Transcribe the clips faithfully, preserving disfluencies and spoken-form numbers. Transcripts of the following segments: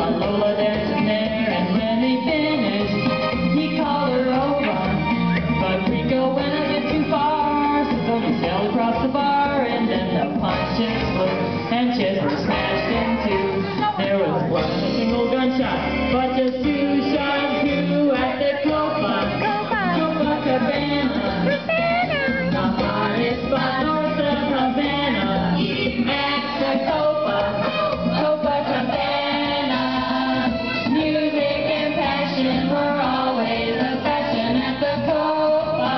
Lola dancing there, and when they finished, he called her over. But Rico went a bit too far, so he sailed across the bar, and then the punches flew, and chairs were smashed in two. There was one single gunshot, but just two shots flew at the Copa, Cobacabana, the hottest spot north of Havana, at the Copa, Cobacabana. Music and passion were always a fashion at the Copa.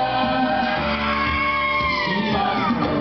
She lost her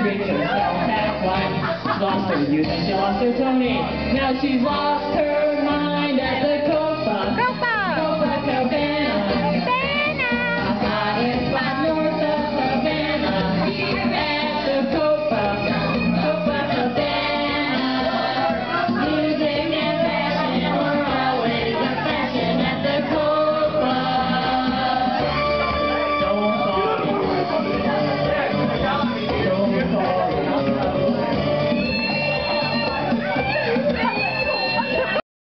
lost her youth and she lost her Tony. Now she's lost her mind.